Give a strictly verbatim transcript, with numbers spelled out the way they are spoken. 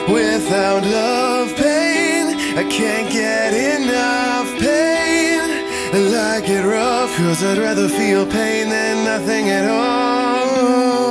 Without love, pain, I can't get enough pain. I like it rough, cause I'd rather feel pain than nothing at all.